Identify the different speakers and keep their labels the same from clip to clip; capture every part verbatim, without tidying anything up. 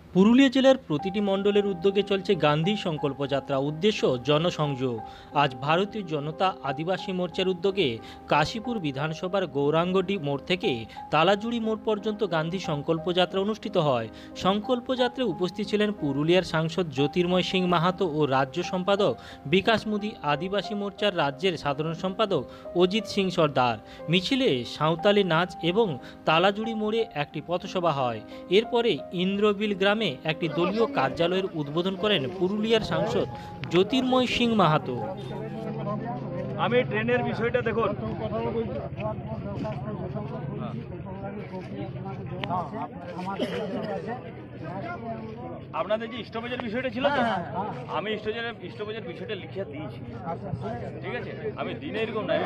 Speaker 1: পুরুলিয়া জেলার প্রতিটি মণ্ডলের উদ্যোগে চলছে গান্ধী সংকল্প যাত্রা। উদ্দেশ্য জনসংযোগ। আজ ভারতীয় জনতা আদিবাসী মোর্চার উদ্যোগে কাশীপুর বিধানসভার গৌরাঙ্গডি মোড় থেকে তালাজুড়ি মোড় পর্যন্ত গান্ধী সংকল্প যাত্রা অনুষ্ঠিত হয়। সংকল্প যাত্রায় উপস্থিত ছিলেন পুরুলিয়ার সাংসদ জ্যোতির্ময় সিং মাহাতো ও রাজ্য সম্পাদক বিকাশ মুদি, আদিবাসী মোর্চার রাজ্যের সাধারণ সম্পাদক অজিত সিং সর্দার। মিছিলে সাঁওতালি নাচ এবং তালাজুড়ি মোড়ে একটি পথসভা হয়। এরপরে ইন্দ্রবিল গ্রামে একটি দলীয় কার্যালয়ের উদ্বোধন করেন পুরুলিয়ার সাংসদ জ্যোতির্ময় সিং মাহাতো।
Speaker 2: আমি ট্রেনের বিষয়টা দেখুন, আপনাদের যে স্টপেজের বিষয়টা ছিল তো, আমি স্টপেজের স্টপেজের বিষয়টা লিখে দিয়েছি, ঠিক আছে? আমি দিনে এরকম নাই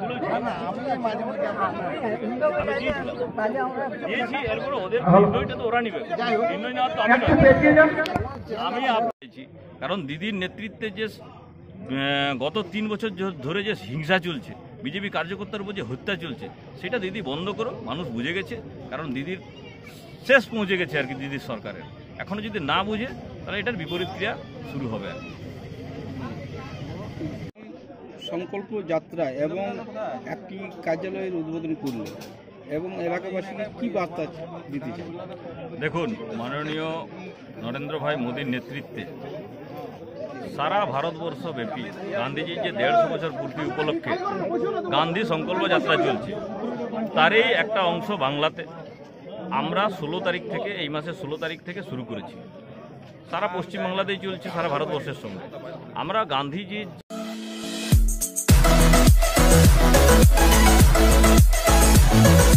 Speaker 2: দিয়েছি, এরপরে ওদের নির্ণয়টা তো ওরা নিবে, নির্ণয় নেওয়ার তো আমি আমি আপনাছি। কারণ দিদির নেতৃত্বে যে গত তিন বছর ধরে যে হিংসা চলছে, বিজেপি কার্যকর্তার উপর যে হত্যা চলছে, সেটা দিদি বন্ধ করো। মানুষ বুঝে গেছে, কারণ দিদির শেষ পৌঁছে গেছে আর কি দিদির সরকারের। এখনো যদি না বুঝে তাহলে এটার বিপরীত ক্রিয়া শুরু হবে।
Speaker 3: সংকল্প যাত্রা এবং একটি কার্যালয়ের উদ্বোধন করল এবং এলাকাবাসীকে কি বার্তা দিতে চান?
Speaker 2: দেখুন, মাননীয় নরেন্দ্র ভাই মোদীর নেতৃত্বে সারা ভারতবর্ষ ব্যাপী গান্ধীজির যে দেড়শো বছর পূর্তি উপলক্ষে গান্ধী সংকল্প যাত্রা চলছে, তারই একটা অংশ বাংলাতে আমরা ষোলো তারিখ থেকে, এই মাসের ষোলো তারিখ থেকে শুরু করেছি। সারা পশ্চিমবাংলাতেই চলছে, সারা ভারতবর্ষের সঙ্গে। আমরা গান্ধীজি